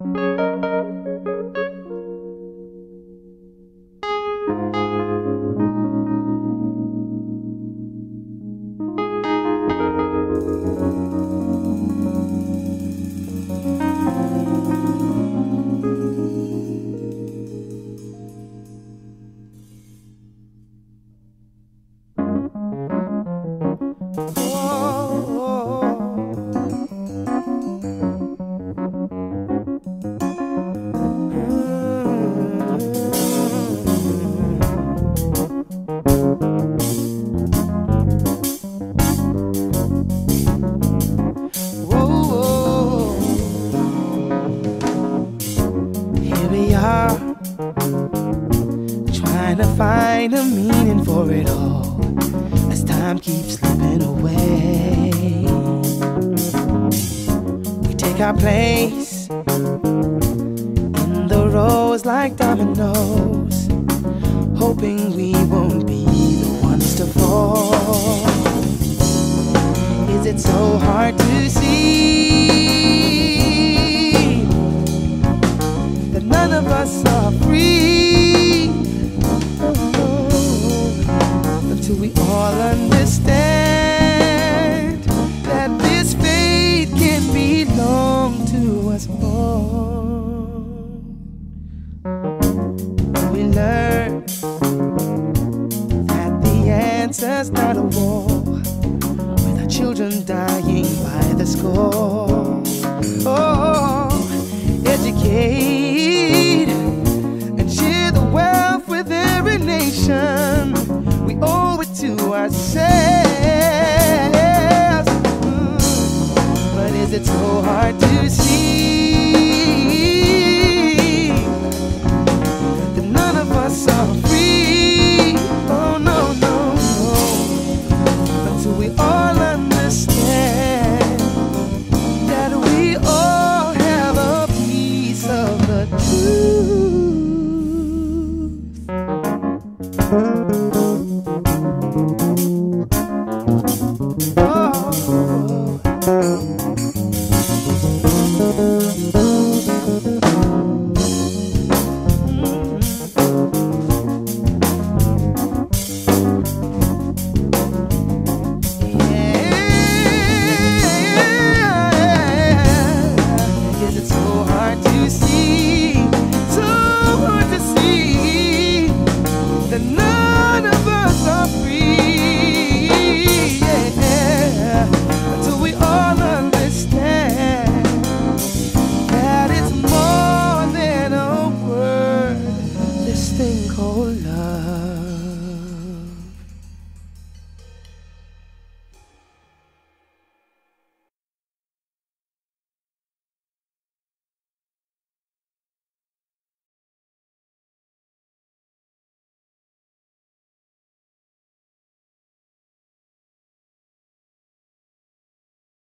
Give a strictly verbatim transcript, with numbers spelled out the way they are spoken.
Trying to find a meaning for it all as time keeps slipping away. We take our place in the rows like dominoes, hoping we won't be the ones to fall. Is it so hard to see that none of us are free until we all understand that this fate can belong to us all? We learn that the answer's not a war, with our children dying by the score. Oh, educate and share the wealth with every nation. We owe it to ourselves. Mm. But is it so hard to